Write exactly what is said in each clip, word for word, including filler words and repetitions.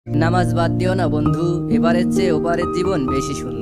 নামাজ বাদ দিও না বন্ধু, এবারের চেয়ে ওপারের জীবন বেশি সুন্দর।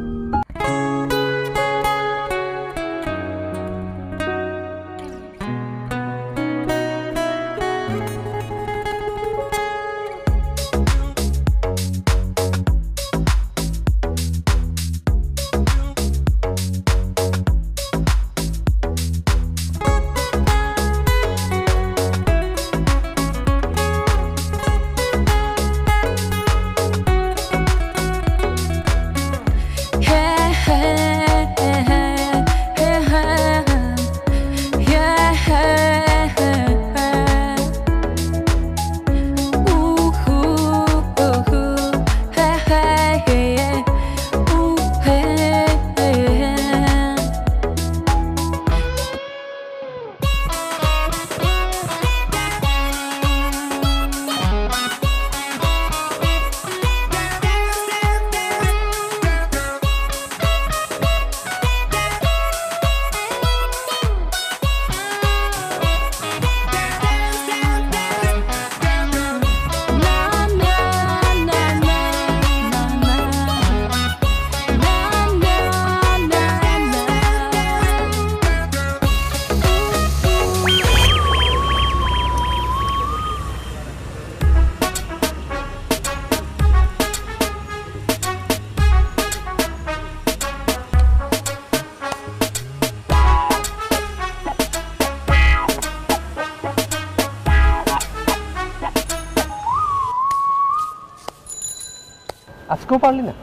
আজকেও পারলি না?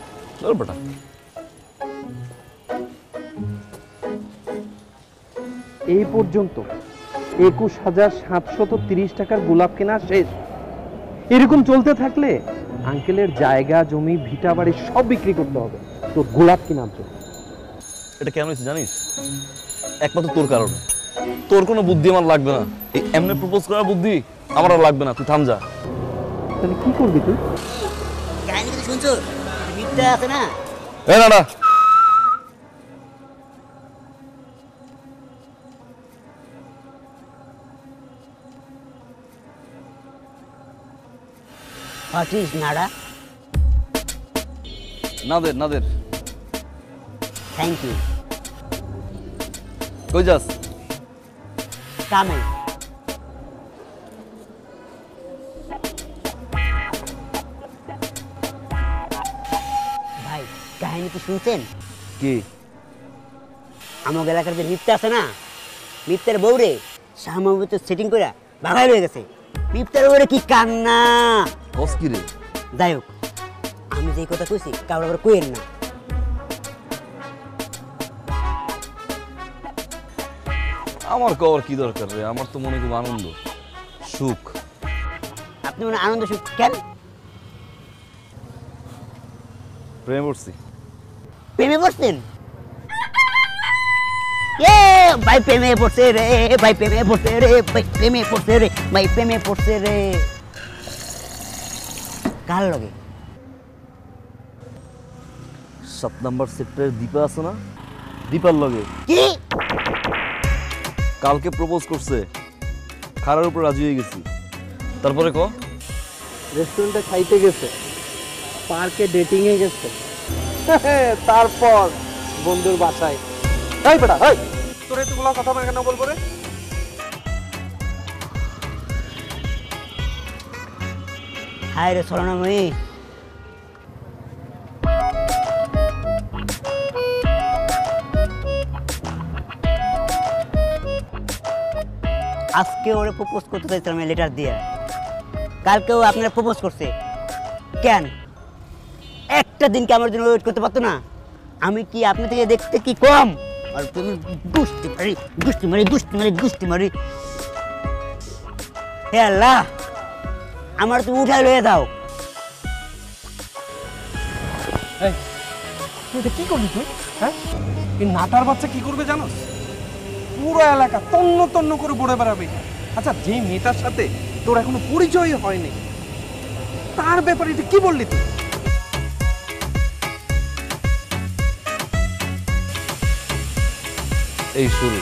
এই পর্যন্ত একুশ হাজার সাতশত তিরিশ টাকার গোলাপ কেনা শেষ। এরকম চলতে থাকলে আঙ্কেলের জায়গা জমি ভিটা বাড়ি সব বিক্রি করতে হবে তোর গোলাপ কেনার জন্য। এটা কেন হয়েছে জানিস? একমাত্র তোর কারণে। তোর কোনো বুদ্ধি আমার লাগবে না, এই এমনি প্রপোজ করার বুদ্ধি আমার আর লাগবে না। তুই থাম যা। তাহলে কি করবি তুই? কাহিনী কিছু শুনছো? মিথ্যা আছে না? এ না না, What is nada? Nader Nader. Thank you. কই যাস? কামে। ভাই কাহিনী কি শুনছেন? কি? আমার এলাকার যে মিথ্যা আছে না, মিথ্যার বউরে সামগ্রিক সেটিং করে ভাগাই হয়ে গেছে। মিথ্যার বউরে কি কান্না! কস কি রে? যাই হোক, আমি যে কথা কইছি কারোর আবার কইেন না। আমার কর কি দরকার রে? আমার তো মনে খুব আনন্দ সুখ। আপনি মানে আনন্দ সুখ কেন? প্রেমে পড়ছি। প্রেমে পড়ছেন? এ ভাই প্রেমে পড়ছে রে, ভাই প্রেমে পড়ছে রে, ভাই প্রেমে পড়ছে রে, ভাই প্রেমে পড়ছে রে। কার লগে? সাত নাম্বার সেক্টরের দীপা আছে না, দীপার লগে। কি? কালকে প্রপোজ করছে, খারার উপর রাজি হয়ে গেছি। তারপরে ক? রেস্টুরেন্টে খাইতে গেছে, পার্কে ডেটিং এ গেছে, তারপর বন্ধুর বাসায়। এই বেটা, এই তোর এতগুলো কথা আমি কেন বলবো রে? হায় রে সরনাময়ী, আজকে ওরে প্রপোজ করতে চাইছিলাম লেটার দিয়ে, কালকেও আপনারা প্রপোজ করছে। কেন একটা দিন কি আমার জন্য ওয়েট করতে পারতো না? আমি কি আপনি থেকে দেখতে কি কম? আর তুমি গুষ্টি মারি গুষ্টি মারি গুষ্টি মারি গুষ্টি মারি। হে আল্লাহ, আমার তুমি উঠাই লয়ে দাও। এই তুই এটা কি করবি তুই? হ্যাঁ, এই নাটার বাচ্চা কি করবে জানোস? পুরো এলাকা তন্ন তন্ন করে বড়ে বেড়াবে। আচ্ছা, যে মেয়েটার সাথে তোর এখনো পরিচয় হয়নি, তার ব্যাপারে এটা কি বললি তুই? এই শুরু,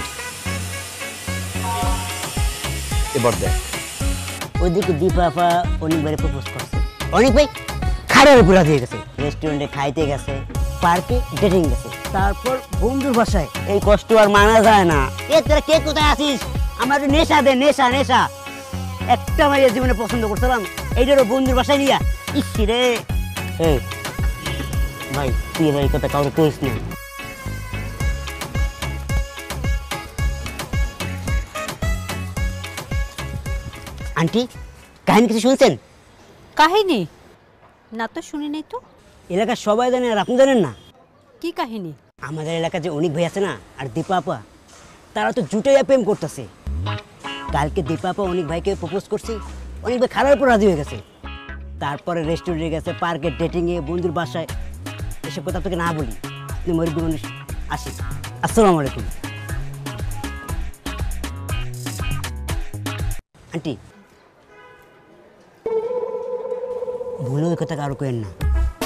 এবার দেখ। ওইদিকে দীপা আপা অনেকবারে প্রপোজ করছে, অনেক ভাই খাড়ার উপর দিয়ে গেছে, রেস্টুরেন্টে খাইতে গেছে, পার্কে ডেটিং গেছে, তারপর বন্ধুর বাসায়। এই কষ্ট আর মানা যায় না। এ তোরা কে কোথায় আছিস? আমার নেশা দে, নেশা নেশা। একটা মাইয়ের জীবনে পছন্দ করছিলাম, এইটারও বন্ধুর বাসায় নিয়া। ইসি রে এই ভাই, তুই এবার এই কথা কাউকে কইস না। আন্টি, কাহিনী কিছু শুনছেন? কাহিনী না তো শুনি নাই তো। এলাকার সবাই জানে আর আপনি জানেন না? কি কাহিনী? আমাদের এলাকায় যে অনেক ভাই আছে না, আর দীপা আপা, তারা তো জুটে প্রেম করতেছে। কালকে দীপা আপা অনেক ভাইকে প্রপোজ করছে, অনেক ভাই খারাপ উপর রাজি হয়ে গেছে। তারপরে রেস্টুরেন্টে গেছে, পার্কে ডেটিংয়ে, বন্ধুর বাসায়। এসব কথা তোকে না বলি, আপনি মরিবি মানুষ। আসি, আসসালামু আলাইকুম। আন্টি, ভুলে ওই কথা কারো কেন না।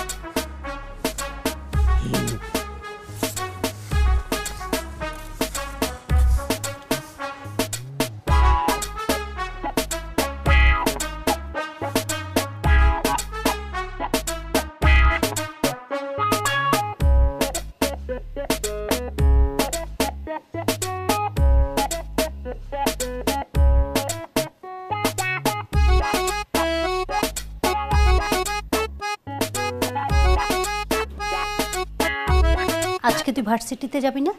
আজকে তুই ভার্সিটিতে যাবি না?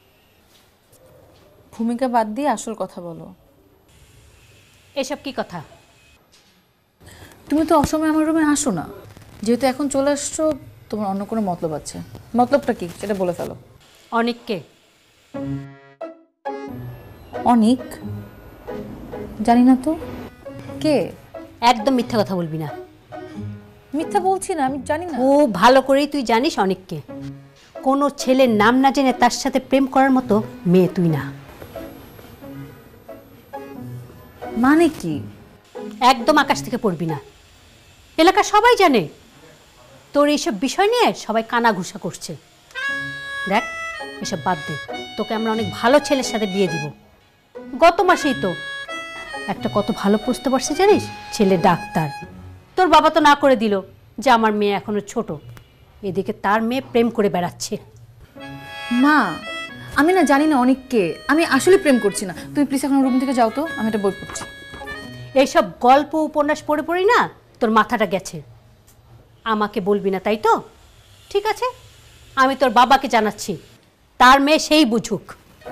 ভূমিকা বাদ দিয়ে আসল কথা বলো। এসব কি কথা? তুমি তো অসময়ে আমার রুমে আসো না, যেহেতু এখন চলে আসছো, তোমার অন্য কোনো মতলব আছে। মতলবটা কি সেটা বলে ফেলো। অনেককে অনেক জানি না তো কে। একদম মিথ্যা কথা বলবি না। মিথ্যা বলছি না, আমি জানি না। ও ভালো করেই তুই জানিস অনেককে। কোনো ছেলের নাম না জেনে তার সাথে প্রেম করার মতো মেয়ে তুই না। মানে কি? একদম আকাশ থেকে পড়বি না। এলাকা সবাই জানে তোর এইসব বিষয় নিয়ে সবাই কানা ঘুষা করছে। দেখ, এসব বাদ দে, তোকে আমরা অনেক ভালো ছেলের সাথে বিয়ে দিব। গত মাসেই তো একটা কত ভালো প্রস্তাব আসছে জানিস, ছেলে ডাক্তার। তোর বাবা তো না করে দিল যে আমার মেয়ে এখনো ছোট। এদিকে তার মেয়ে প্রেম করে বেড়াচ্ছে। মা, আমি না জানি না অনেককে, আমি আসলে প্রেম করছি না। তুমি প্লিজ এখন রুম থেকে যাও তো, আমি একটা বই পড়ছি। এইসব গল্প উপন্যাস পড়ে পড়ি না তোর মাথাটা গেছে। আমাকে বলবি না তাই তো? ঠিক আছে, আমি তোর বাবাকে জানাচ্ছি, তার মেয়ে সেই বুঝুক।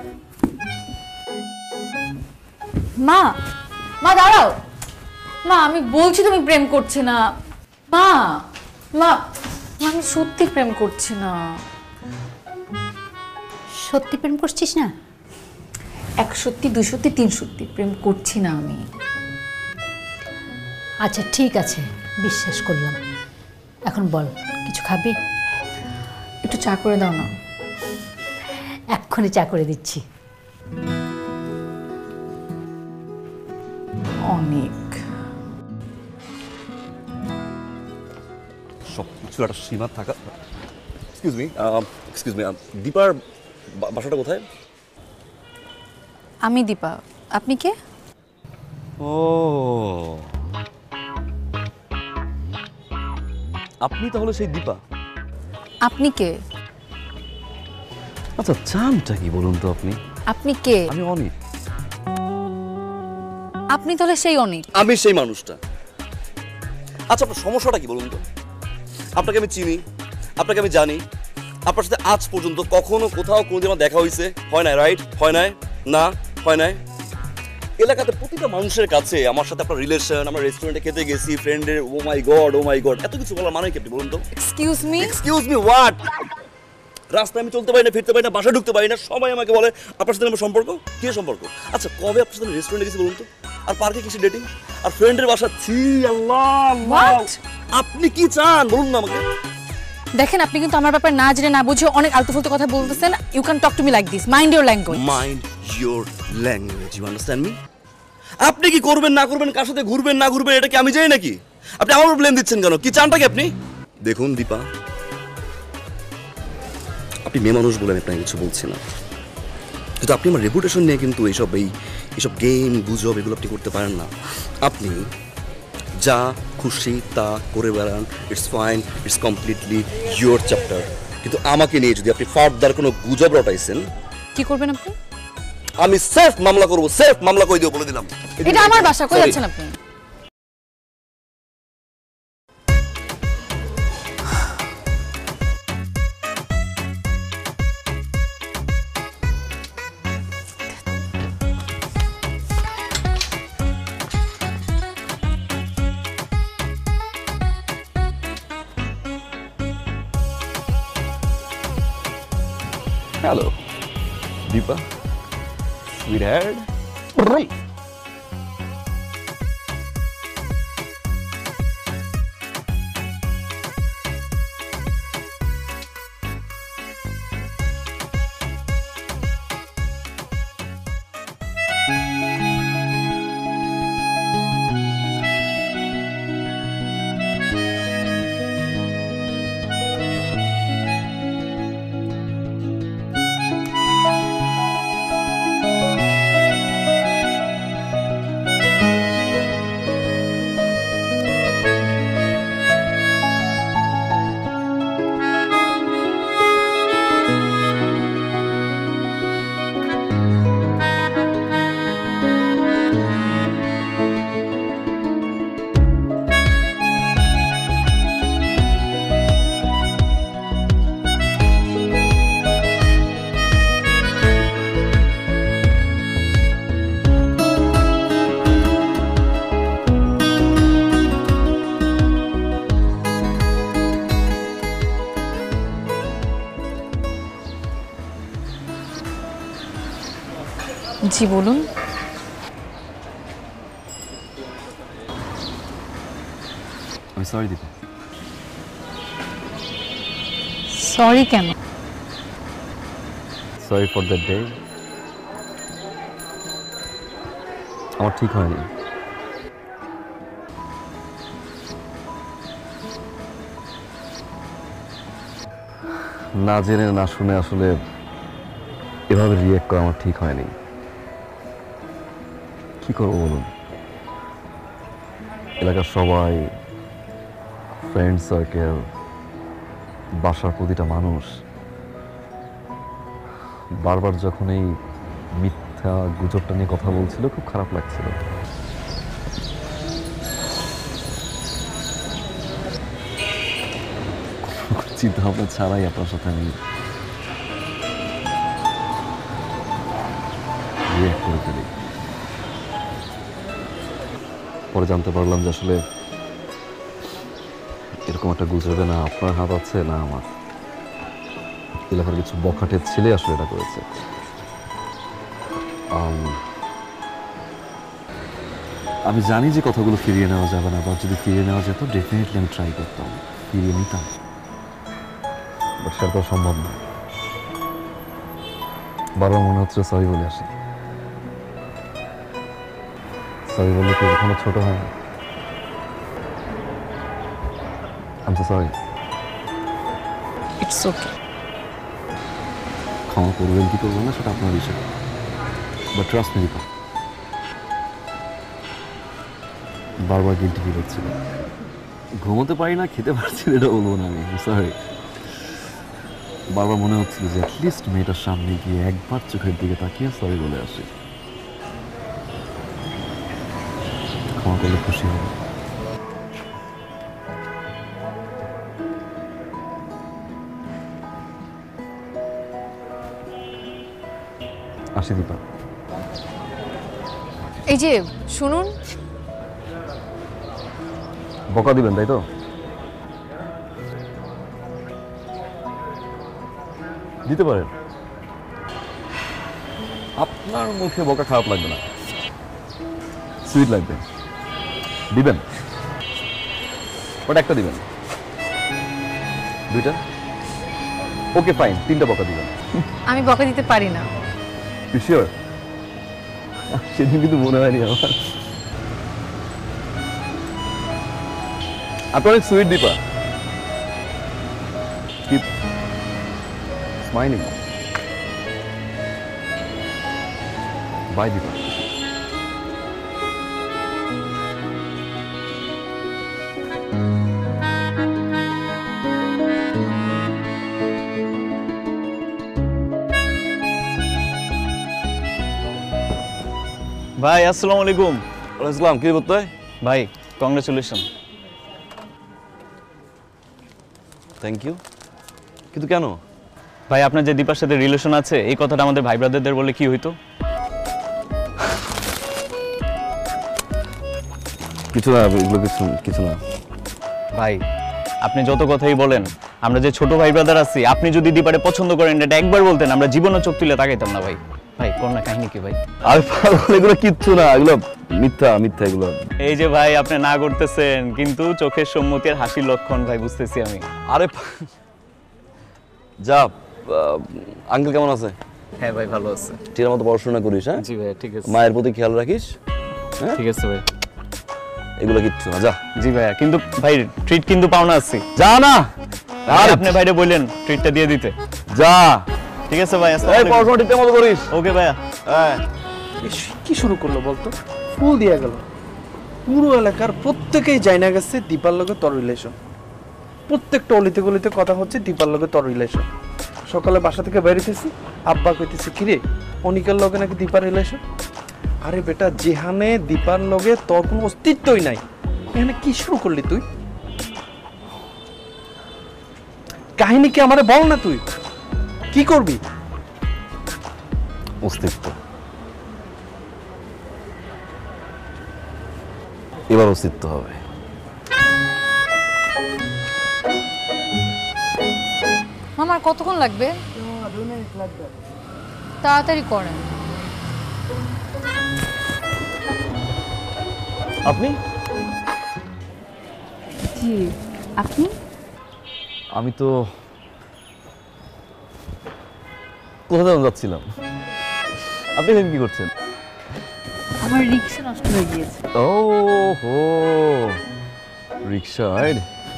মা, মা দাঁড়াও। মা, আমি বলছি তুমি প্রেম করছি না। মা, মা, আমি সত্যি প্রেম করছি না। সত্যি প্রেম করছিস না? এক সত্যি, দুই সত্যি, তিন সত্যি প্রেম করছি না আমি। আচ্ছা ঠিক আছে, বিশ্বাস করলাম। এখন বল, কিছু খাবি? একটু চা করে দাও না। এক্ষুনি চা করে দিচ্ছি। অনেক সব কিছু একটা সীমা থাকা। এক্সকিউজ মি, এক্সকিউজ মি, দীপার বা- বাসাটা কোথায়? আমি দীপা, আপনি কে? ও, আপনি তাহলে সেই দীপা? আপনি কে? আচ্ছা, চামটা কি বলুন তো আপনি? আপনি কে? আমি অনেক। আপনি তাহলে সেই অনেক? আমি সেই মানুষটা। আচ্ছা, আপনার সমস্যাটা কি বলুন তো? আপনাকে আমি চিনি, আপনাকে আমি জানি, আপনার সাথে আজ পর্যন্ত কখনো কোথাও কোনোদিন আমার দেখা হয়েছে? হয় নাই, রাইট? হয় নাই? না, হয় নাই। এলাকাতে প্রতিটা মানুষের কাছে আমার সাথে আপনার রিলেশন, আমরা রেস্টুরেন্টে খেতে গেছি, ফ্রেন্ডের, ও মাই গড, ও মাই গড, এত কিছু বলার মানে কি আপনি বলুন তো? Excuse me? Excuse me what? রাস্তায় আমি চলতে পারি না, ফিরতে পারি না, বাসায় ঢুকতে পারি না, সবাই আমাকে বলে আপনার সাথে আমার সম্পর্ক। কি সম্পর্ক? আচ্ছা, কবে আপনার সাথে রেস্টুরেন্টে গেছি বলুন তো? আর পার্কে কিছু ডেটিং, আর ফ্রেন্ডের বাসা। ছি আল্লাহ, What? আপনি কি চান বলুন না আমাকে। দেখেন, আপনি কিন্তু আমার ব্যাপারে না জেনে না বুঝে অনেক আলতু ফালতু কথা বলতেছেন। You can talk to me like this. Mind your language. Mind your language, you understand me? আপনি কি করবেন না করবেন, কার সাথে ঘুরবেন না ঘুরবেন, এটা কি আমি জানি নাকি? আপনি আমার ব্লেম দিচ্ছেন কেন? কি চানটা কি আপনি? দেখুন দীপা, আপনি মেয়ে মানুষ বলে আমি আপনাকে কিছু বলছি না, কিন্তু আপনি আমার রেপুটেশন নিয়ে কিন্তু এইসব এই এইসব গেম গুজব এগুলো আপনি করতে পারেন না। আপনি যা খুশি তা করে বেড়ান, it's fine, it's completely your chapter. কিন্তু আমাকে নিয়ে যদি আপনি ফার্দার কোনো গুজব রটাইছেন, কি করবেন আপনি? আমি সেফ মামলা করবো, সেফ মামলা করে দিও বলে দিলাম। এটা আমার বাসা, কই Sorry. যাচ্ছেন আপনি? Hello Dipa, sweetheart. জি বলুন। আমি সরি দীপা। সরি কেন? Sorry for that day. আমার ঠিক হয়নি। না জেনে না শুনে আসলে এভাবে রিয়েক্ট করা আমার ঠিক হয়নি। কি করবো বলুন, এলাকার সবাই, ফ্রেন্ড সার্কেল, বাসার প্রতিটা মানুষ বারবার যখন এই মিথ্যা গুজবটা নিয়ে কথা বলছিল, খুব খারাপ লাগছিল। চিন্তা ভাবনা ছাড়াই আপনার সাথে আমি রিয়েক্ট করে ফেলি। পরে জানতে পারলাম যে আসলে এরকম একটা গুজবে না আপনার হাত আছে না আমার, এলাকার কিছু বখাটের ছেলে আসলে এটা করেছে। আমি জানি যে কথাগুলো ফিরিয়ে নেওয়া যাবে না, বা যদি ফিরিয়ে নেওয়া যেত ডেফিনেটলি আমি ট্রাই করতাম, ফিরিয়ে নিতাম, বাট সেটা তো সম্ভব না। বারবার মনে হচ্ছে সরি বলে আসি। সরি বললে কি এখনো ছোট হয় না? I am so sorry. It's okay. ক্ষমা করবেন কি করবেন না সেটা আপনার বিষয়, বাট ট্রাস্ট মি দীপা, বারবার গিল্টি ফিল হচ্ছিল। ঘুমোতে পারি না, খেতে পারছি না, এটা বলবো না আমি, সরি। বারবার মনে হচ্ছিল যে অ্যাটলিস্ট মেয়েটার সামনে গিয়ে একবার চোখের দিকে তাকিয়ে সরি বলে আসি, ক্ষমা করলে খুশি হবে। আসি দীপা। এই যে শুনুন, বকা দিবেন তাই তো? দিতে পারেন, আপনার মুখে বকা খারাপ লাগবে না, সুইট লাগবে। দিবেন, ওটা একটা দিবেন, দুইটা, ওকে ফাইন, তিনটা বকা দিবেন। আমি বকা দিতে পারি না। শিওর? সেদিন কিন্তু মনে হয়নি আমার। আপনি অনেক sweet Deepa, keep smiling. Bye Deepa. ভাই আসসালামু আলাইকুম। আসসালাম, কি করতে হয়? ভাই কংগ্রেচুলেশন। থ্যাংক ইউ, কিন্তু কেন? ভাই আপনার যে দীপার সাথে রিলেশন আছে এই কথাটা আমাদের ভাই ব্রাদারদের বলে কি হইতো? কিছু না, এগুলো কিছু কিছু না। ভাই আপনি যত কথাই বলেন, আমরা যে ছোট ভাই ব্রাদার আছি, আপনি যদি দীপারে পছন্দ করেন এটা একবার বলতেন, আমরা জীবনে চোখ তুলে তাকাইতাম না ভাই। ভাই কন্যা কাহিনী কি ভাই? আরে পাগল, এগুলো কিচ্ছু না, এগুলো মিথ্যা মিথ্যা এগুলো। এই যে ভাই আপনি না করতেছেন, কিন্তু চোখের সম্মতি আর হাসির লক্ষণ ভাই বুঝতেছি আমি। আরে যা, আঙ্কেল কেমন আছে? হ্যাঁ ভাই ভালো আছে। ঠিক মতো পড়াশোনা করিস, হ্যাঁ? জি ভাই ঠিক আছে। মায়ের প্রতি খেয়াল রাখিস, হ্যাঁ? ঠিক আছে ভাই। এগুলো কিচ্ছু না, যা। জি ভাইয়া, কিন্তু ভাই ট্রিট কিন্তু পাওনা আছি। যা না, আর আপনি ভাইরে বললেন ট্রিটটা দিয়ে দিতে। যা। ঠিক আছে ভাই, এই পড়াশোনা ঠিক মতো করিস। ওকে ভাইয়া। হ্যাঁ। কি শুরু করলো বলতো? ফুল দিয়া গেল। পুরো এলাকার প্রত্যেকেই জানা গেছে দীপার লগে তোর রিলেশন। প্রত্যেকটা অলিতে গলিতে কথা হচ্ছে দীপার লগে তোর রিলেশন। সকালে বাসা থেকে বেরিয়েছি, আব্বা কইতেছে কিরে অনিকার লগে নাকি দীপার রিলেশন। আরে বেটা, যেখানে দীপার লগে তোর কোনো অস্তিত্বই নাই, এখানে কি শুরু করলি তুই? কাহিনী কি আমারে বল না, তুই কি করবি? অস্তিত্ব, এবার অস্তিত্ব হবে। আমার কতক্ষণ লাগবে? তাড়াতাড়ি করেন। আপনি? জি, আপনি? আমি তো কোথাও যাচ্ছিলাম। আপনি এখানে কি করছেন? আমার রিক্সা নষ্ট হয়ে গিয়েছে। ও হো, রিক্সা রাইড।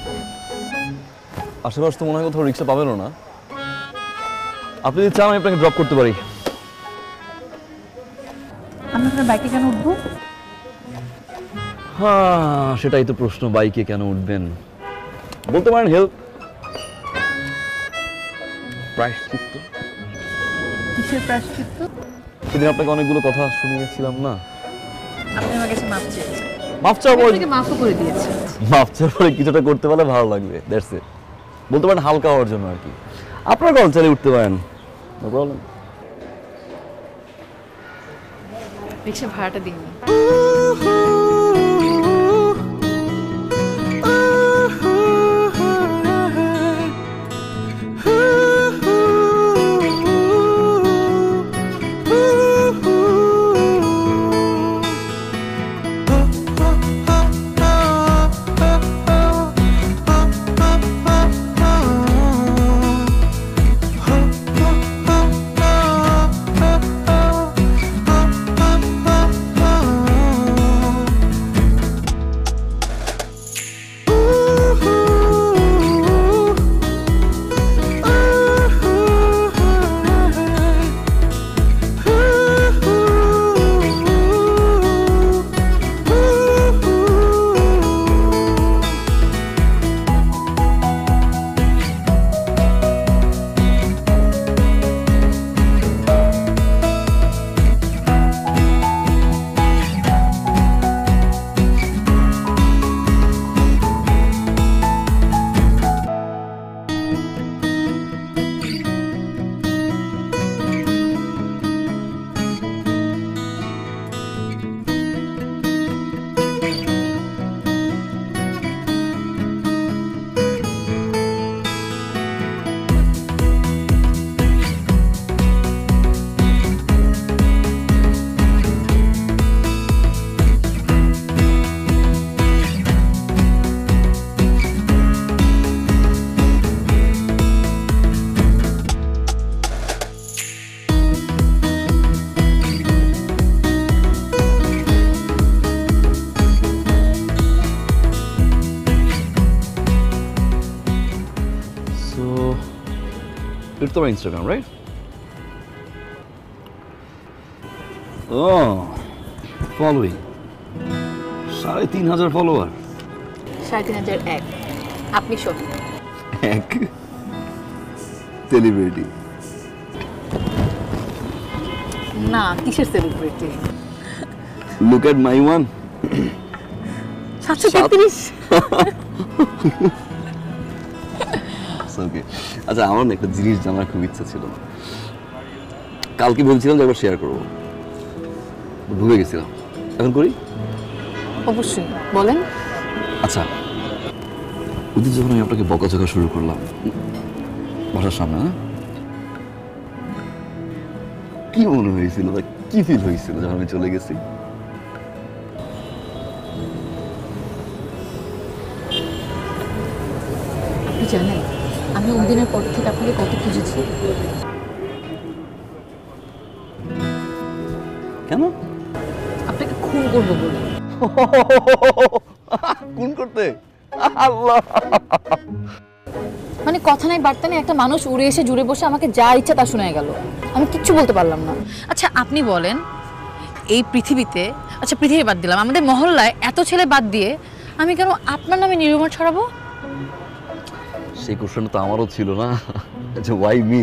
আশেপাশে তো মনে হয় কোথাও রিক্সা পাবেনও না। আপনি যদি চান আমি আপনাকে ড্রপ করতে পারি। আমি আপনার বাইকে কেন উঠবো? হ্যাঁ, সেটাই তো প্রশ্ন, বাইকে কেন উঠবেন? বলতে পারেন হেল্প, প্রায়শ্চিত্ত। কিসের প্রায়শ্চিত্ত? সেদিন আপনাকে অনেকগুলো কথা শুনিয়েছিলাম না? আপনি আমার কাছে মাপ চেয়েছেন। মাফ চাওয়ার পরে, মাফও করে দিয়েছেন। মাফ চাওয়ার পরে কিছুটা করতে পারলে ভালো লাগবে, দ্যাটস ইট। বলতে পারেন হালকা হওয়ার জন্য আর কি। আপনার কল চালিয়ে উঠতে পারেন, নো প্রবলেম। রিক্সা ভাড়াটা দিন। It's on Instagram, right? Oh, following. সাড়ে তিন হাজার ফলোয়ার। সাড়ে তিন হাজার এক। আপনি সব এক সেলিব্রিটি না, কিসের celebrity? Look at my one. সাতশো তেত্রিশ। ওকে, আচ্ছা আমার না একটা জিনিস জানার খুব ইচ্ছা ছিল, কালকে ভেবেছিলাম যে একবার শেয়ার করবো, ভুলে গেছিলাম, এখন করি? অবশ্যই বলেন। আচ্ছা, ওই দিন যখন আমি আপনাকে বকাঝকা শুরু করলাম বাসার সামনে, হ্যাঁ, কি মনে হয়েছিল বা কি ফিল হয়েছিল যখন আমি চলে গেছি? আপনি জানেন আমি ওই দিনের পর থেকে আপনাকে কত খুঁজেছি। কেন? আপনাকে খুন করবো বলে। খুন করতে? আল্লাহ, মানে কথা নাই বার্তা নেই, একটা মানুষ উড়ে এসে জুড়ে বসে আমাকে যা ইচ্ছা তা শোনা গেল, আমি কিচ্ছু বলতে পারলাম না। আচ্ছা আপনি বলেন, এই পৃথিবীতে, আচ্ছা পৃথিবী বাদ দিলাম, আমাদের মহল্লায় এত ছেলে বাদ দিয়ে আমি কেন আপনার নামে নিরুমার ছড়াবো? সেই কোশ্চেন তো আমারও ছিল না, যে ওয়াই মি।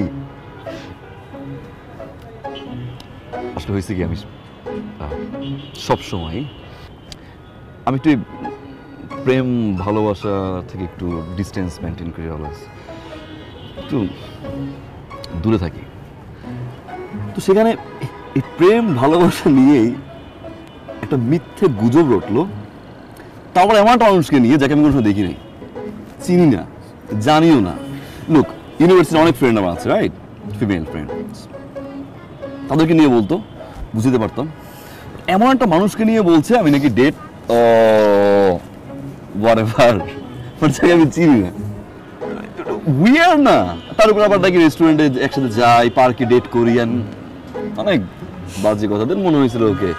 আসলে হয়েছে কি, আমি সব সময় আমি একটু প্রেম ভালোবাসা থেকে একটু ডিস্টেন্স মেনটেন করি, অলওয়েজ একটু দূরে থাকি। তো সেখানে এই প্রেম ভালোবাসা নিয়েই একটা মিথ্যে গুজব রটলো, তারপর এমন একটা মানুষকে নিয়ে যাকে আমি কোনো সময় দেখি নাই, চিনি না, জানিও না। লুক, ইউনিভার্সিটির অনেক ফ্রেন্ড আমার আছে, রাইট, ফিমেল ফ্রেন্ড, তাদেরকে নিয়ে বলতো, বুঝতে পারতাম। এমন একটা মানুষকে নিয়ে বলছে আমি নাকি ডেট, ও হোয়াটএভার, বাট যাকে আমি চিনি না, উইয়ার না। তার উপর আবার নাকি রেস্টুরেন্টে একসাথে যাই, পার্কে ডেট করি, অনেক বাজে কথা। দেন মনে হয়েছিল ওকে,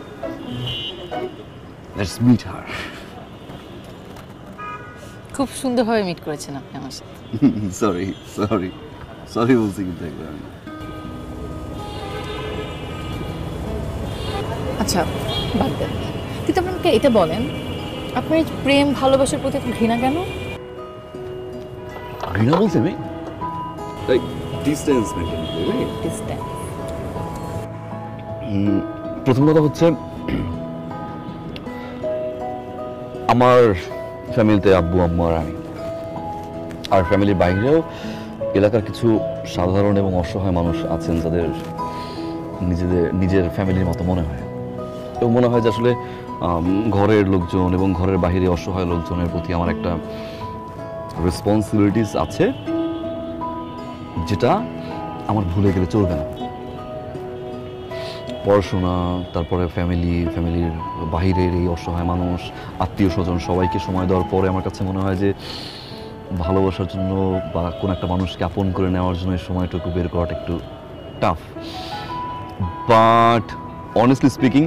লেটস মিট হার। খুব সুন্দরভাবে মিট করেছেন আপনি আমার সাথে। সরি সরি সরি বলছি কিন্তু একবার আমি। আচ্ছা বাদ দেন, কিন্তু আপনাকে এটা বলেন, আপনার এই প্রেম ভালোবাসার প্রতি এত ঘৃণা কেন? ঘৃণা বলছি আমি, লাইক ডিসটেন্স মেইনটেইন করি, রাইট? ডিসটেন্স। প্রথম কথা হচ্ছে, আমার ফ্যামিলিতে আব্বু আম্মু আর আমি, আর ফ্যামিলির বাইরেও এলাকার কিছু সাধারণ এবং অসহায় মানুষ আছেন যাদের নিজেদের নিজের ফ্যামিলির মতো মনে হয়, এবং মনে হয় যে আসলে ঘরের লোকজন এবং ঘরের বাইরে অসহায় লোকজনের প্রতি আমার একটা রেসপন্সিবিলিটিস আছে, যেটা আমার ভুলে গেলে চলবে না। পড়াশোনা, তারপরে ফ্যামিলি, ফ্যামিলির বাহিরের এই অসহায় মানুষ, আত্মীয় স্বজন, সবাইকে সময় দেওয়ার পরে আমার কাছে মনে হয় যে ভালোবাসার জন্য বা কোনো একটা মানুষকে আপন করে নেওয়ার জন্য এই সময়টুকু বের করাটা একটু টাফ। বাট অনেস্টলি স্পিকিং,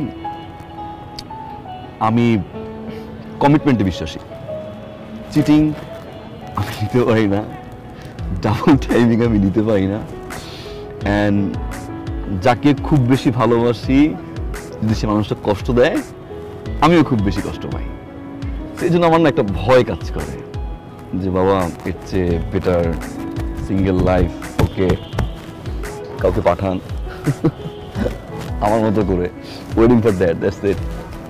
আমি কমিটমেন্টে বিশ্বাসী। চিটিং আমি নিতে পারি না, ডাবল টাইমিং আমি নিতে পারি না, অ্যান্ড যাকে খুব বেশি ভালোবাসি যদি সে মানুষটা কষ্ট দেয়, আমিও খুব বেশি কষ্ট পাই। সেই জন্য আমার না একটা ভয় কাজ করে যে বাবা, এর চেয়ে বেটার সিঙ্গেল লাইফ, ওকে কাউকে পাঠান আমার মতো করে, waiting for that, that's it.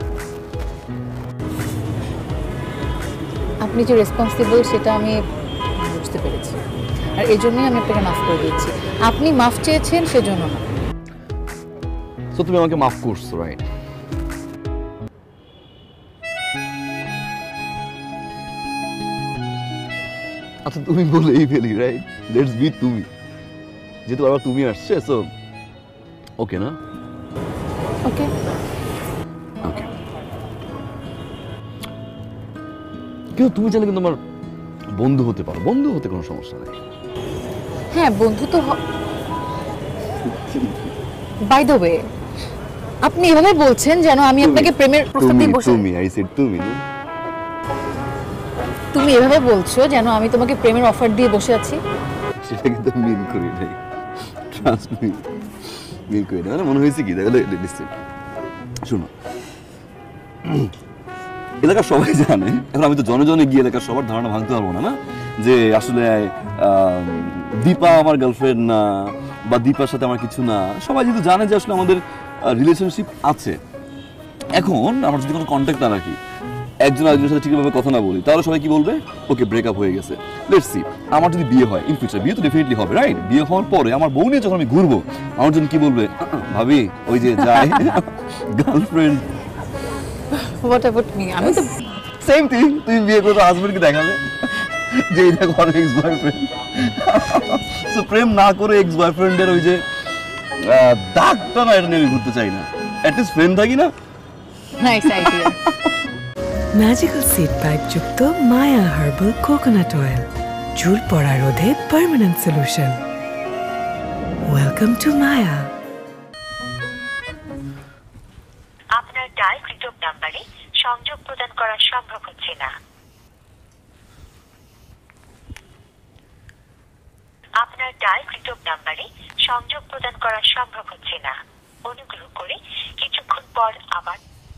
আপনি যে রেসপন্সিবল সেটা আমি বুঝতে পেরেছি, আর এই জন্যই আমি আপনাকে মাফ করে দিচ্ছি। আপনি মাফ চেয়েছেন সেজন্য না। সো তুমি আমাকে মাফ করছো, রাইট? আচ্ছা তুমি বলেই ফেলি, রাইট? লেটস বি তুমি, যেহেতু আবার তুমি আসছে, সো ওকে না? ওকে ওকে। কিন্তু তুমি চাইলে কিন্তু আমার বন্ধু হতে পারো, বন্ধু হতে কোনো সমস্যা নেই। হ্যাঁ, বন্ধু তো বাই দ্য ওয়ে, আপনি এভাবে বলছেন যেন আমি আপনাকে প্রেমের প্রস্তাব দিয়ে বসে। তুমি, আই সেড তুমি না, তুমি এভাবে বলছো যেন আমি তোমাকে প্রেমের অফার দিয়ে বসে আছি। সেটা কিন্তু মিন করি নাই, ট্রাস্ট মি, মিন করি না। মানে মনে হয়েছে কি, দেখো লিসেন, শোনো, এলাকার সবাই জানে, এখন আমি তো জনে জনে গিয়ে এলাকার সবার ধারণা ভাঙতে পারবো না, না যে আসলে দীপা আমার গার্লফ্রেন্ড না, বা দীপার সাথে আমার কিছু না। সবাই যেহেতু জানে যে আসলে আমাদের রিলেশনশিপ আছে, এখন আমরা যদি কোনো কন্ট্যাক্ট না রাখি, একজন আরেকজনের সাথে ঠিকভাবে কথা না বলি, তাহলে সবাই কি বলবে? ওকে ব্রেকআপ হয়ে গেছে। লেটস সি, আমার যদি বিয়ে হয় ইন ফিউচার, বিয়ে তো ডেফিনেটলি হবে, রাইট? বিয়ে হওয়ার পরে আমার বউ নিয়ে যখন আমি ঘুরবো, আমার জন্য কি বলবে? ভাবি ওই যে যায় গার্লফ্রেন্ড। What about me? আমি তো সেম থিং, তুমি বিয়ে করে হাজবেন্ডকে দেখাবে যে এই দেখো আমার এক্স বয়ফ্রেন্ড। সো প্রেম না করে এক্স বয়ফ্রেন্ডের ওই যে আহ, দাগটা না, এটা নিয়ে আমি ঘুরতে চাই না। অ্যাটলিস্ট ফ্রেন্ড থাকি না? Nice idea. Magical seed pipe যুক্ত মায়া হার্বাল কোকোনাট অয়েল, চুল পড়া রোধে permanent solution. Welcome to Maya. আপনার ডায়ালকৃত নাম্বারে সংযোগ প্রদান করা সম্ভব হচ্ছে না। আপনার ডায়ালকৃত নাম্বারে সংযোগ প্রদান করা সম্ভব হচ্ছে না। অনুগ্রহ করে কিছুক্ষণ পর আবার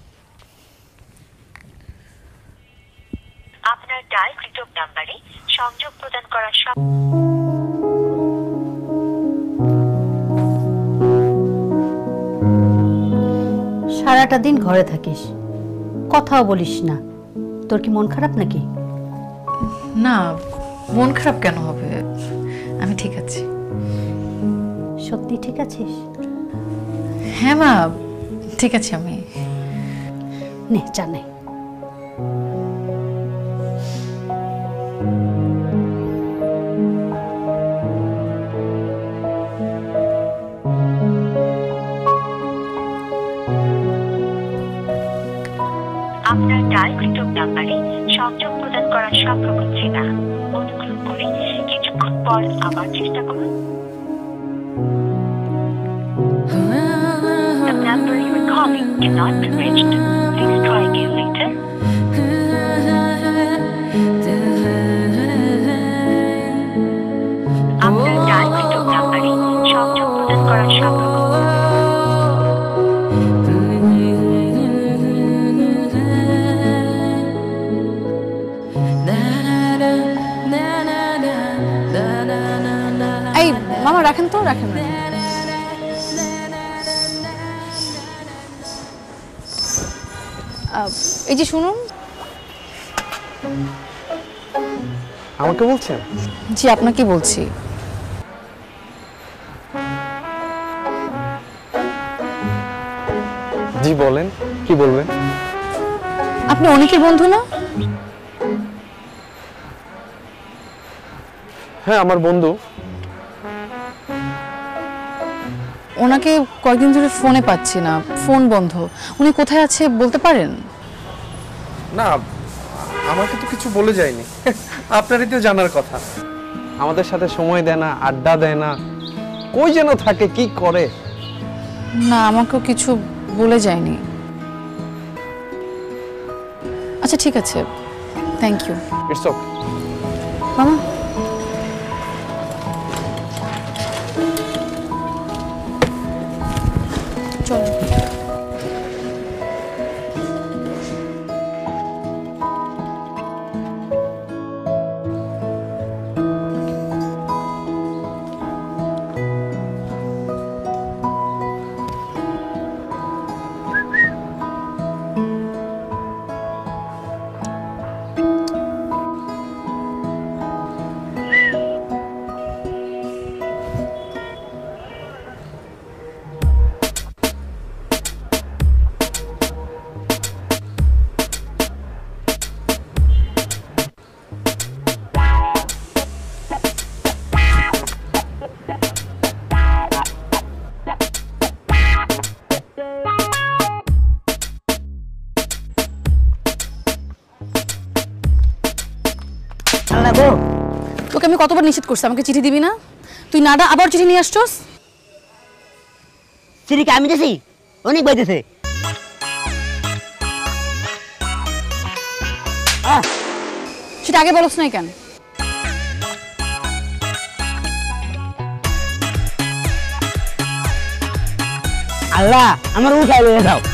আপনার ডায়ালকৃত নাম্বারে সংযোগ প্রদান করা সম্ভব। সারাটা দিন ঘরে থাকিস, কথাও বলিস না। তোর কি মন খারাপ নাকি? না, মন খারাপ কেন হবে? আমি ঠিক আছি। সত্যি ঠিক আছিস? হ্যাঁ মা, ঠিক আছে আমি। নে চা নে। আপনার ডায়ালকৃত নাম্বারে সংযোগ প্রদান করা সম্ভব হচ্ছে না। অনুগ্রহ করে কিছুক্ষণ পর আবার চেষ্টা করুন। The number you are calling cannot be reached. Please try again later. আপনার ডায়ালকৃত নাম্বারে সংযোগ প্রদান করা সম্ভব হচ্ছে না। এই মামা রাখেন তো, রাখেন না। এই যে শুনুন। আমাকে বলছেন? জি আপনাকে বলছি। জি বলেন, কি বলবেন? আপনি অনেকের বন্ধু না? হ্যাঁ আমার বন্ধু। ওনাকে কয়েকদিন ধরে ফোনে পাচ্ছি না, ফোন বন্ধ। উনি কোথায় আছে বলতে পারেন? না, আমাকে তো কিছু বলে যায়নি। আপনারই তো জানার কথা। আমাদের সাথে সময় দেয় না, আড্ডা দেয় না, কই যেন থাকে, কি করে। না, আমাকেও কিছু বলে যায়নি। আচ্ছা ঠিক আছে, থ্যাংক ইউ। It's okay. মামা চলো। তোকে আমি কতবার নিষেধ করছি আমাকে চিঠি দিবি না? তুই নাডা আবার চিঠি নিয়ে আসছস। চিঠি কি আমি দিছি? অনেক বাইতেছে। সেটা আগে বলছ নাই কেন? আল্লাহ আমার উঠাই লয়ে যাও।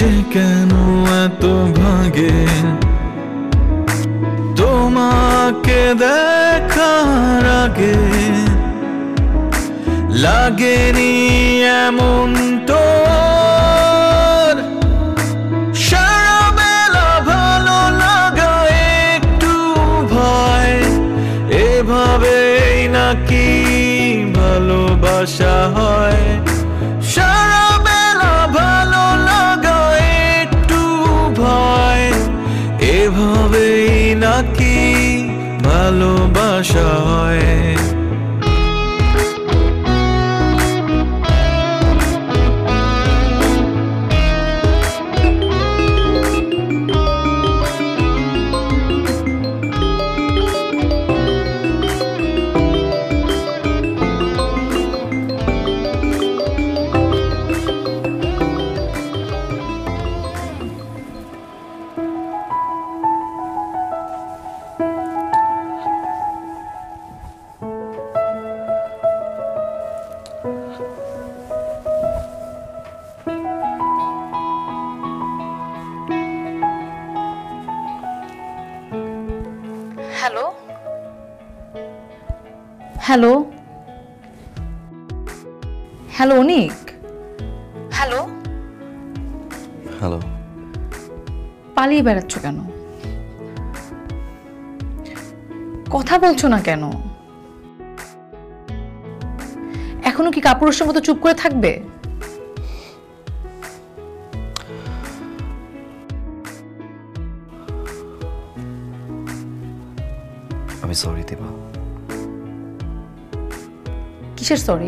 যে কেন এত ভাগে তোমাকে দেখার আগে লাগেনি এমন তো সারা বেলা ভালো লাগা একটু ভয় এভাবেই নাকি ভালোবাসা হয় সারা বেলা ভালো লাগা একটু ভয় এভাবেই নাকি ভালোবাসা হয় hello hello hello Anik hello hello পালিয়ে বেড়াচ্ছ কেন কথা বলছো না কেন এখনো কি কাপুরুষের মতো চুপ করে থাকবে আমি সরি দিবা কিসের সরি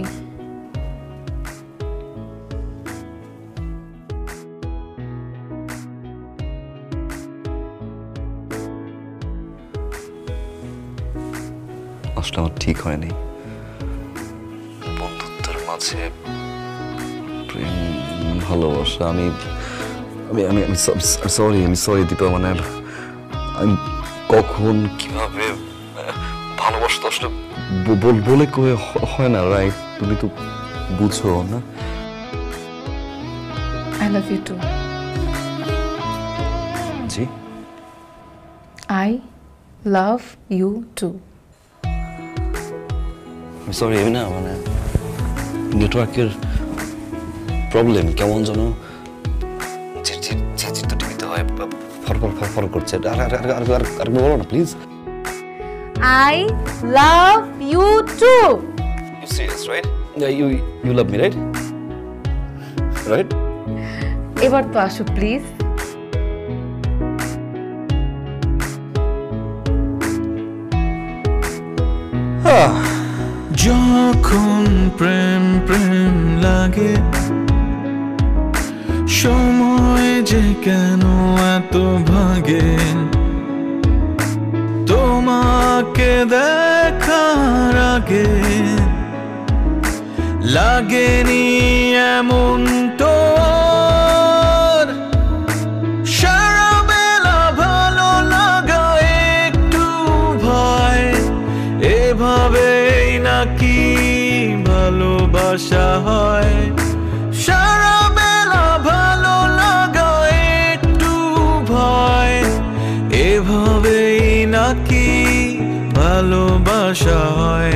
আসলে আমার ঠিক হয়নি বন্ধুত্বের মাঝে প্রেম ভালোবাসা আমি আমি আমি আমি সরি আমি সরি দীপা মানে আমি কখন কিভাবে ভালোবাসতে আসলে বলে কয়ে হয় না রাইট তুমি তো বুঝো না আই লাভ ইউ টু জি আই লাভ ইউ টু আমি সরি আমি না মানে নেটওয়ার্কের প্রবলেম কেমন যেন চিত্র টিভিতে হয় ফর ফর ফর ফর করছে আর আর আর আর আর বলো না please I love you too. You serious, right? Yeah, you you love me, right? Right? এবার তো আসো প্লিজ যখন প্রেম প্রেম লাগে সময় যে কেন এত ভাগে তোমাকে দেখার আগে লাগেনি এমন তো সারা বেলা ভালো লাগা একটু ভয় এভাবেই নাকি ভালোবাসা হয় সারা বেলা ভালো লাগা একটু ভয় এভাবেই নাকি ভালোবাসা হয়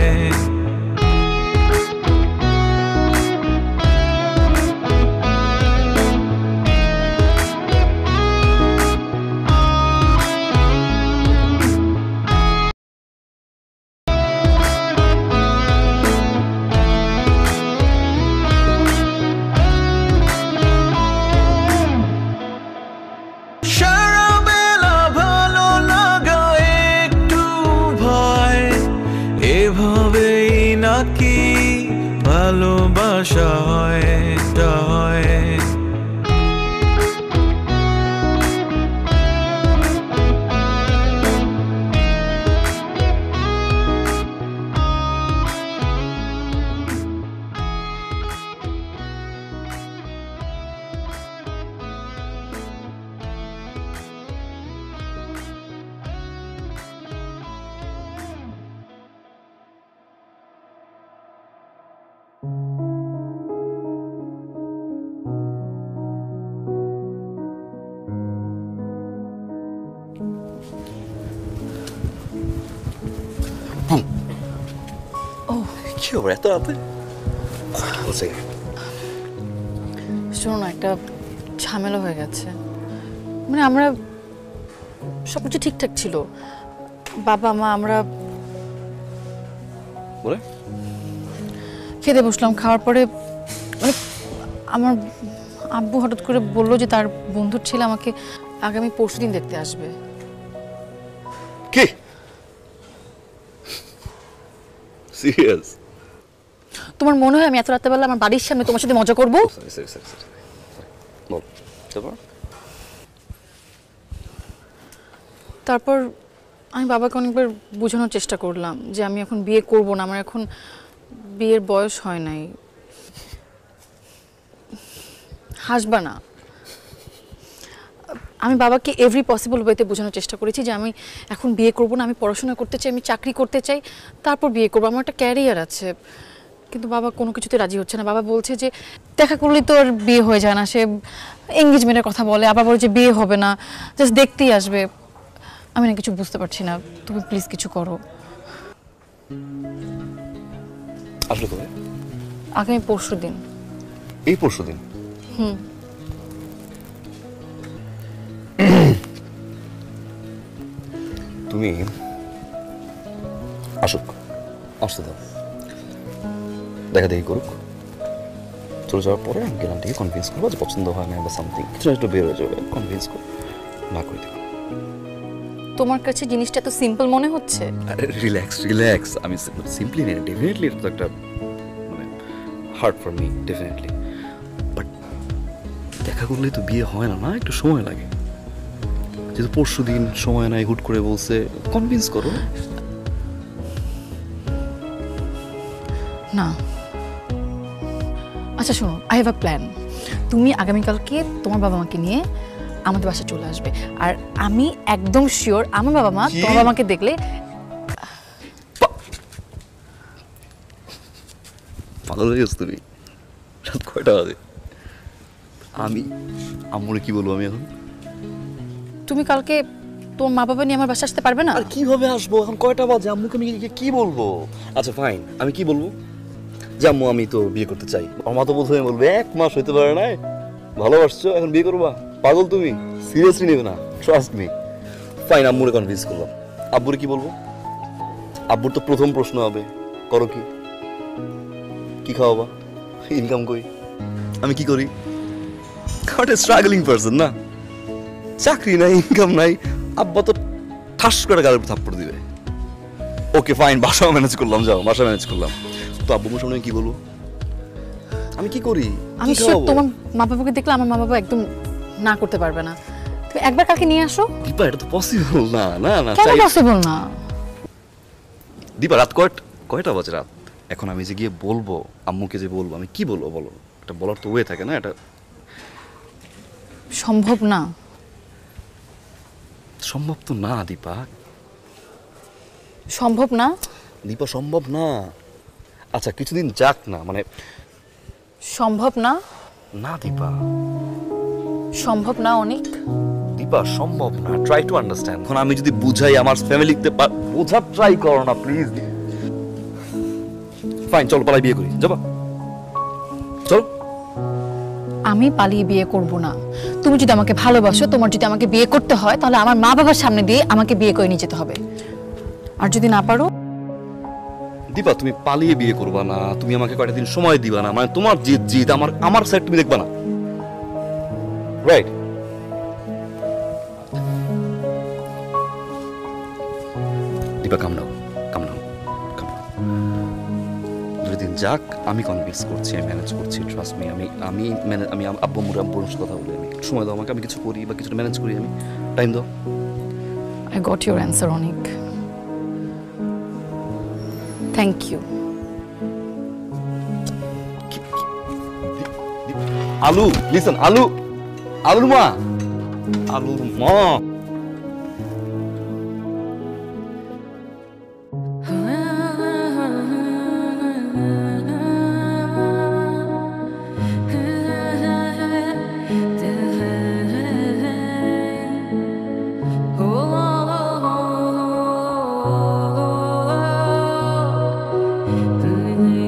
ভালোবাসা হয় হয় কি হবে এত রাতে? বলছে শোনো না, একটা ঝামেলা হয়ে গেছে। মানে আমরা সব কিছু ঠিকঠাক ছিল, বাবা মা আমরা বলে খেতে বসলাম। খাওয়ার পরে মানে আমার আব্বু হঠাৎ করে বললো যে তার বন্ধুর ছেলে আমাকে আগামী পরশু দিন দেখতে আসবে। কি সিরিয়াস? তোমার মনে হয় আমি এত রাত্রেবেলা আমার বাড়ির সামনে তোমার সাথে মজা করবো? সরি সরি সরি সরি বল। তারপর তারপর আমি বাবাকে অনেকবার বোঝানোর চেষ্টা করলাম যে আমি এখন বিয়ে করব না, আমার এখন বিয়ের বয়স হয় নাই। হাসবা না। আমি বাবাকে এভরি পসিবল ওয়েতে বোঝানোর চেষ্টা করেছি যে আমি এখন বিয়ে করব না, আমি পড়াশোনা করতে চাই, আমি চাকরি করতে চাই, তারপর বিয়ে করবো, আমার একটা ক্যারিয়ার আছে। কিন্তু বাবা কোনো কিছুতে রাজি হচ্ছে না। বাবা বলছে যে দেখা করলেই তো আর বিয়ে হয়ে যায় না, সে এঙ্গেজমেন্টের কথা বলে, আবার বলে যে বিয়ে হবে না, জাস্ট দেখতেই আসবে। আমি না কিছু বুঝতে পারছি না, তুমি প্লিজ কিছু করো। আসলে কবে? আগামী পরশু দিন। এই পরশু দিন? হুম। তুমি আসুক, আসতে দাও, দেখা দেখি করুক। চলে যাওয়ার পরে আমি গেলাম থেকে কনভিন্স করবো যে পছন্দ হয় না বা সামথিং, কিছু একটু বের হয়ে যাবে, কনভিন্স করবো, না করে দেবো। তোমার কাছে জিনিসটা এত সিম্পল মনে হচ্ছে? রিল্যাক্স রিল্যাক্স, আমি সিম্পলি নেই, ডেফিনেটলি এটা তো একটা মানে hard for me, definitely. But দেখা করলেই তো বিয়ে হয় না, না একটু সময় লাগে। যেহেতু পরশু দিন সময় নাই, হুট করে বলছে, কনভিন্স করো। না আচ্ছা শোনো, আই হ্যাভ আ প্ল্যান। তুমি আগামীকালকে তোমার বাবা মাকে নিয়ে আমাদের বাসায় চলে আসবে, আর আমি একদম শিওর আমার বাবা মা তোমার বাবা মাকে দেখলে পাগল হয়ে গেছো তুমি? রাত কয়টা বাজে? আমি আম্মুরে কি বলবো আমি এখন? তুমি কালকে তোমার মা বাবা নিয়ে আমার বাসায় আসতে পারবে না? আর কিভাবে আসবো? এখন কয়টা বাজে? আম্মুকে আমি কি বলবো? আচ্ছা ফাইন, আমি কি বলবো? যে আম্মু আমি তো বিয়ে করতে চাই। আমার মা তো প্রথমে বলবে এক মাস হইতে পারে না, ভালোবাসছো এখন বিয়ে করবা? পাগল তুমি, সিরিয়াসলি নেবে না, ট্রাস্ট মি। ফাইন, আম্মুরে কনভিন্স করলাম। আব্বুরে কি বলবো? আব্বুর তো প্রথম প্রশ্ন হবে, করো কি? কি খাওয়াবা? ইনকাম করি? আমি কি করি? একটা স্ট্রাগলিং পারসন না, চাকরি নাই, ইনকাম নাই। আব্বা তো ঠাস করে গালের উপর থাপ্পড় দিবে। ওকে ফাইন, বাসাও ম্যানেজ করলাম, যাও বাসা ম্যানেজ করলাম। তো আব্বু সামনে কি বলবো? আমি কি করি? আমি শিওর তোমার মা বাবাকে দেখলে আমার মা বাবা একদম না করতে পারবে না। তুমি একবার কাকে নিয়ে আসো। দীপা, এটা তো পসিবল না। না না, কেন পসিবল না? দীপা, রাত কয়টা কয়টা বাজে রাত এখন? আমি যে গিয়ে বলবো আম্মুকে, যে বলবো, আমি কি বলবো বলো? এটা বলার তো ওয়ে থাকে না, এটা সম্ভব না। সম্ভব তো না দীপা। সম্ভব না দীপা, সম্ভব না। আচ্ছা কিছুদিন যাক না, মানে সম্ভব না। না দীপা, সম্ভব না অনেক। দীপা সম্ভব না, ট্রাই টু আন্ডারস্ট্যান্ড। এখন আমি যদি বুঝাই আমার ফ্যামিলিতে, বোঝার ট্রাই করো না প্লিজ। ফাইন, চলো পালাই বিয়ে করি, যাবা? চলো। আমি পালিয়ে বিয়ে করব না। তুমি যদি আমাকে ভালোবাসো, তোমার যদি আমাকে বিয়ে করতে হয়, তাহলে আমার মা বাবার সামনে দিয়ে আমাকে বিয়ে করে নিয়ে যেতে হবে। আর যদি না পারো? দীপা, তুমি পালিয়ে বিয়ে করবা না, তুমি আমাকে কয়টা দিন সময় দিবা না, মানে তোমার জিদ জিদ আমার আমার সাইড তুমি দেখবা না, রাইট? দীপা, কাম নাও, কাম নাও, কাম নাও। দুদিন যাক, আমি কনভিন্স করছি, আমি ম্যানেজ করছি, ট্রাস্ট মি। আমি আমি আমি আব্বু মুরে আব্বুর সাথে কথা বলি, আমি সময় দাও আমাকে, আমি কিছু করি বা কিছুটা ম্যানেজ করি, আমি টাইম দাও। আই গট ইউর অ্যান্সার অনেক। Thank you. আলু, লিসন, আলু, আলুর মা, আলুর মা। Oh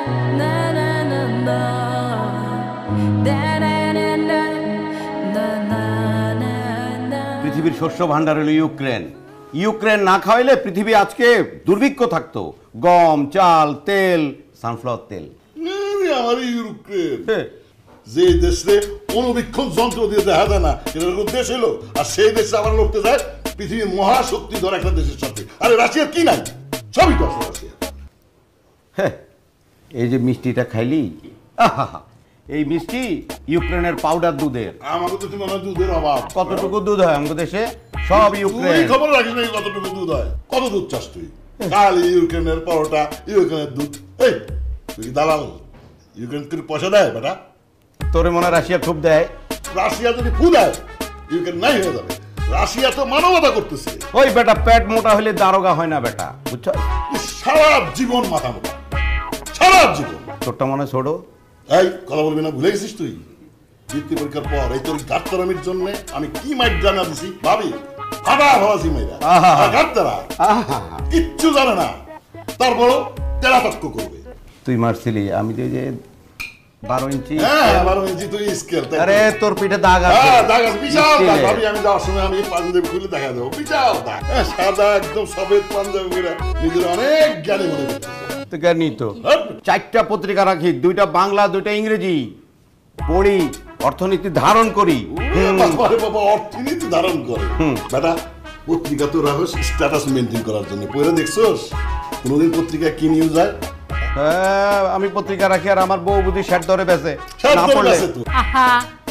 পৃথিবীর শস্য ভান্ডার হলো ইউক্রেন। ইউক্রেন না খাওয়াইলে পৃথিবী আজকে দুর্ভিক্ষ থাকতো। গম, চাল, তেল, সানফ্লাওয়ার তেল। আমার ইউক্রেন যে দেশে অনুবীক্ষণ যন্ত্র দিয়ে দেখা যায় না এরকম দেশ হলো, আর সেই দেশে আবার লড়তে যায় পৃথিবীর মহাশক্তি ধর একটা দেশের সাথে। আরে রাশিয়ার কি নাই? সবই তো আছে রাশিয়া। হ্যাঁ, এই যে মিষ্টিটা খাইলি, আহা, এই মিষ্টি ইউক্রেনের পাউডার দুধের। আমাকে তো তুমি মনে দুধের অভাব। কতটুকু দুধ হয় আমাদের দেশে? সব ইউক্রেন। তুই খবর রাখিস না কতটুকু দুধ হয়? কত দুধ চাস তুই? খালি ইউক্রেনের পরোটা, ইউক্রেনের দুধ। এই তুই কি দালাল? ইউক্রেন তুই পয়সা দেয় বেটা? তোরে মনে রাশিয়া খুব দেয়? রাশিয়া যদি ফু দেয় ইউক্রেন নাই হয়ে যাবে। রাশিয়া তো মানবতা করতেছে। ওই বেটা পেট মোটা হলে দারোগা হয় না বেটা, বুঝছো? সারা জীবন মাথা মোটা, সারা জীবন। তোরটা মনে ছোড়ো। এই কথা বলবি না, ভুলে গেছিস তুই? বৃত্তি পরীক্ষার পর এই তোর গাত্তারামির জন্য আমি কি মাইট জানা দিছি ভাবি? ফাটা ভাবাসি মাইরা গাত্তারা কিচ্ছু জানে না, তারপরও তেরা তক্ক করবে। তুই মারছিলি, আমি যে যে বারো ইঞ্চি। হ্যাঁ বারো ইঞ্চি তুই স্কেল। আরে তোর পিঠে দাগ আছে। হ্যাঁ দাগ আছে, বিশাল দাগ। ভাবি আমি যাওয়ার সময় আমি পাঞ্জাবি খুলে দেখা দেবো, বিশাল দাগ। হ্যাঁ সাদা একদম সফেদ পাঞ্জাবি করে নিজের অনেক জ্ঞানী মনে করতেছে। তো জ্ঞানী তো। চারটা পত্রিকা রাখি, দুইটা বাংলা, দুইটা ইংরেজি পড়ি, অর্থনীতি ধারণ করি। বাবা অর্থনীতি ধারণ করে বেটা? পত্রিকা তো রাখোস স্ট্যাটাস মেনটেন করার জন্য। পড়ে দেখছোস কোনোদিন পত্রিকা কি নিউজ হয়? হ্যাঁ আমি পত্রিকা রাখি, আর আমার বউ বুঝি শেড ধরে বেঁচে না পড়লে। আহা,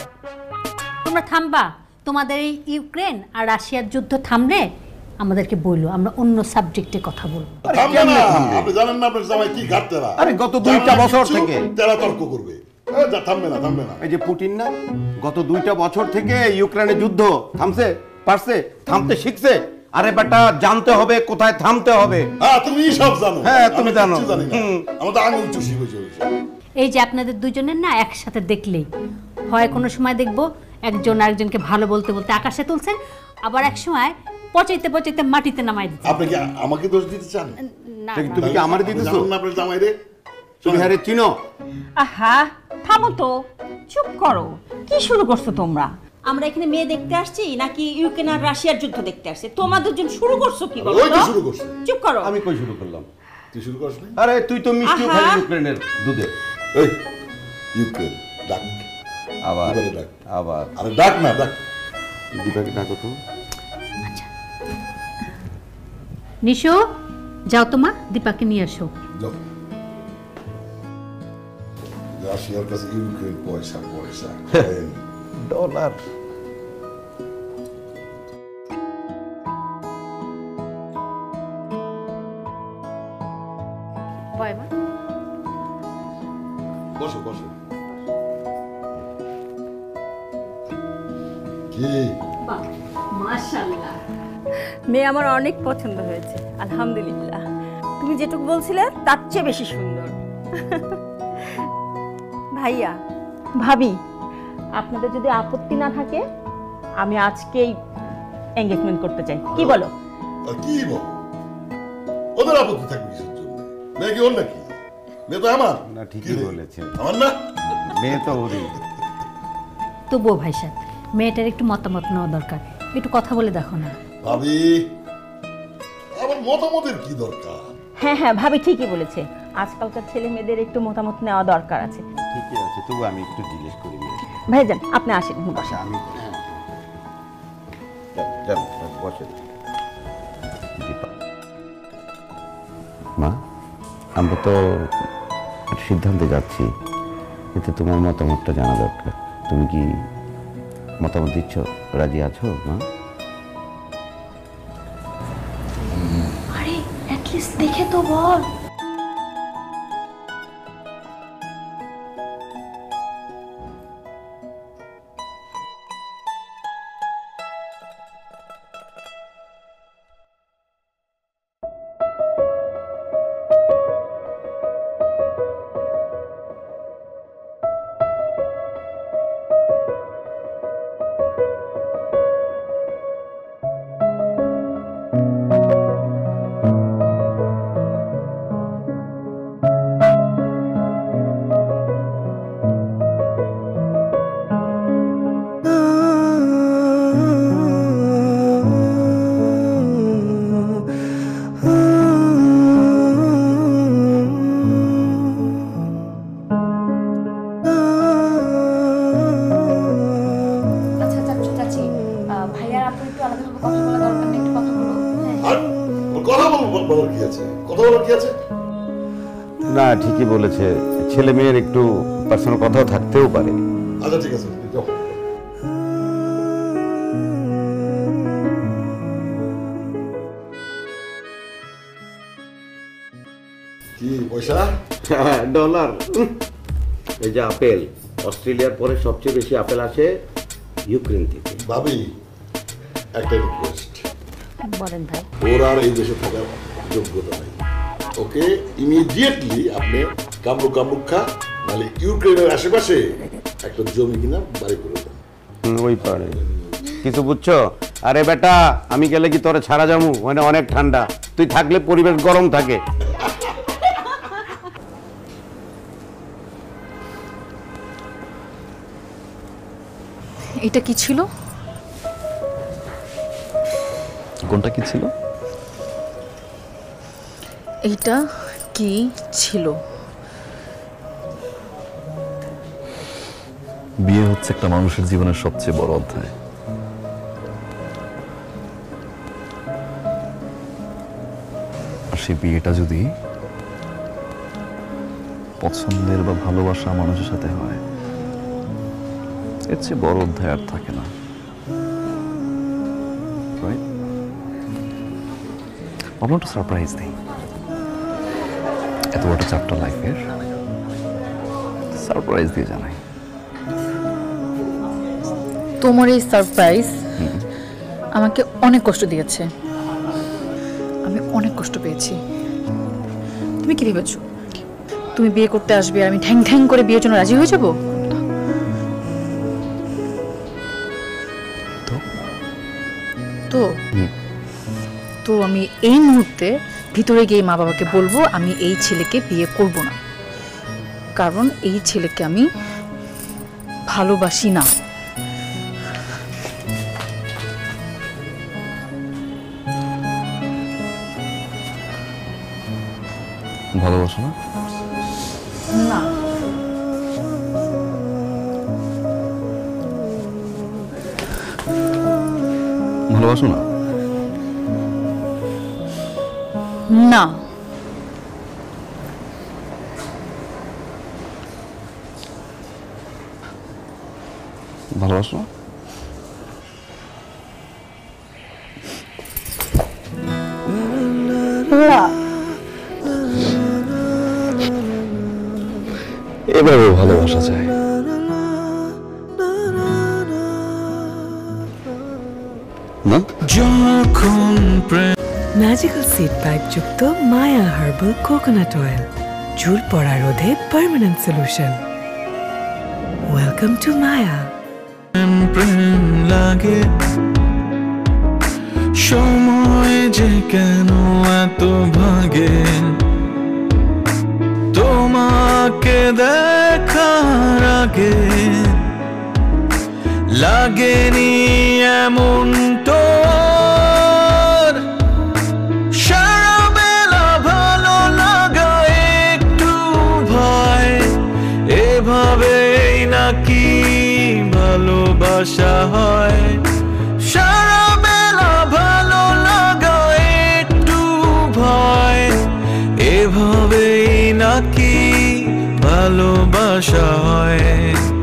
তোমরা থামবা। তোমাদের এই ইউক্রেন আর রাশিয়ার যুদ্ধ থামলে আমাদেরকে বললো, আমরা অন্য সাবজেক্টে কথা বলবো। আপনি জানেন না আপনার জামাই কি ঘাটতেরা? আরে গত দুইটা বছর থেকে তেরা তর্ক করবে। থামবে না, থামবে না। এই যে পুটিন না, গত দুইটা বছর থেকে ইউক্রেনের যুদ্ধ থামছে, পারছে, থামতে শিখছে। আরে বেটা জানতে হবে কোথায় থামতে হবে। হ্যাঁ তুমি সব জানো। হ্যাঁ তুমি জানো। আমাদের আঙুল চুষি হয়েছে। এই যে আপনাদের দুজনের না একসাথে দেখলেই হয় কোনো সময় দেখবো একজন আরেকজনকে ভালো বলতে বলতে আকাশে তুলছেন, আবার এক সময় পচাইতে পচাইতে মাটিতে নামাই দিচ্ছেন। আপনি কি আমাকে দোষ দিতে চান? না তুমি কি আমারে দিতেছো? জানেন না আপনার জামাই রে? তুমি হারে চিনো? আহা থামো তো, চুপ করো। কি শুরু করছো তোমরা? আমরা এখানে মেয়ে দেখতে আসছি নাকি ইউক্রেন আর রাশিয়ার যুদ্ধ দেখতে আসছে? তোমাদের জন্য শুরু করছো কি বলো? ওই তো শুরু করছে। চুপ করো। আমি কই শুরু করলাম? তুই শুরু করছ না? আরে তুই তো মিষ্টি খালি ইউক্রেনের দুধে। এই ইউক্রেন ডাক আবার ডাক আবার আরে ডাক না, ডাক দীপাকে ডাকো তো। আচ্ছা নিশো, যাও তোমা, দীপাকে নিয়ে আসো। যাও। রাশিয়ার কাছে ইউক্রেন পয়সা পয়সা ডলার। বসো বসো। কি মাশাআল্লাহ, মেয়ে আমার অনেক পছন্দ হয়েছে আলহামদুলিল্লাহ। তুমি যেটুকু বলছিলে তার চেয়ে বেশি সুন্দর। ভাইয়া ভাবি, আপনাদের যদি আপত্তি না থাকে আমি আজকেই এনগেজমেন্ট করতে চাই, কি বলো? আর কি বল, ওদের আপত্তি থাকবে কিসের জন্য? মেয়ে কি ওর নাকি? মেয়ে তো আমার। না ঠিকই বলেছে, আমার না? মেয়ে তো ওরই। তবুও ভাই সাহেব, মেয়েটার একটু মতামত নেওয়া দরকার, একটু কথা বলে দেখো না। ভাবি আমার মতামতের কি দরকার? হ্যাঁ হ্যাঁ ভাবি ঠিকই বলেছে, আজকালকার ছেলে মেয়েদের একটু মতামত নেওয়া দরকার আছে। ঠিকই আছে, তবু আমি একটু জিজ্ঞেস করি। ভাইজান আপনি আসেন। আচ্ছা আমি বসে। মা, আমরা তো সিদ্ধান্তে যাচ্ছি, এতে তোমার মতামতটা জানা দরকার। তুমি কি মতামত দিচ্ছ? রাজি আছো মা? আরে অ্যাটলিস্ট দেখে তো বল। আছে? কথা বলার কি আছে? না ঠিকই বলেছে, ছেলে মেয়ের একটু পার্সোনাল কথাও থাকতেও পারে। আচ্ছা ঠিক আছে, যাও। কি পয়সা? ডলার। এই যে আপেল, অস্ট্রেলিয়ার পরে সবচেয়ে বেশি আপেল আসে ইউক্রেন থেকে। ভাবি একটা রিকোয়েস্ট, বলেন ভাই। ওর আর এই দেশে থাকার যোগ্যতা নাই। ওকে ইমিডিয়েটলি আপনি কামরুক কামরুক খা, নাহলে ইউক্রেনের আশেপাশে একটা জমি কিনা বাড়ি করে দেন। ওই পারে কিছু বুঝছো? আরে বেটা, আমি গেলে কি তোরে ছাড়া যাবো? মানে অনেক ঠান্ডা, তুই থাকলে পরিবেশ গরম থাকে। এটা কি ছিল? কোনটা কি ছিল? এইটা কি ছিল? বিয়ে হচ্ছে একটা মানুষের জীবনের সবচেয়ে বড় অধ্যায়। আর সেই বিয়েটা যদি পছন্দের বা ভালোবাসা মানুষের সাথে হয়, এর চেয়ে বড় অধ্যায় আর থাকে না। আমরা একটা সারপ্রাইজ দিই, এত বড় চ্যাপ্টার লাইফের সারপ্রাইজ দিয়ে জানাই। তোমার এই সারপ্রাইজ আমাকে অনেক কষ্ট দিয়েছে, আমি অনেক কষ্ট পেয়েছি। তুমি কি ভেবেছো তুমি বিয়ে করতে আসবে আর আমি ঠ্যাং ঠ্যাং করে বিয়ের জন্য রাজি হয়ে যাব? তো তো আমি এই মুহূর্তে ভিতরে গিয়ে মা বাবাকে বলবো আমি এই ছেলেকে বিয়ে করব না, কারণ এই ছেলেকে আমি ভালোবাসি না। ভালোবাসো না? না। ভালোবাসো না? না। ভালোবাসো? এভাবে ভালোবাসা যায়। না? যখন প্রেম ম্যাজিক্যাল সিড পাইপ যুক্ত মায়া হার্বাল কোকোনাট অয়েল, চুল পড়া রোধে permanent solution. Welcome to Maya. প্রেম লাগে, সময় যে কেন এত ভাগে, তোমাকে দেখার আগে লাগেনি এমন তোর। সারা বেলা ভালো লাগা একটু ভয়, এভাবেই নাকি ভালোবাসা হয়। সারা বেলা ভালো লাগা একটু ভয়, এভাবেই নাকি ভালোবাসা হয়।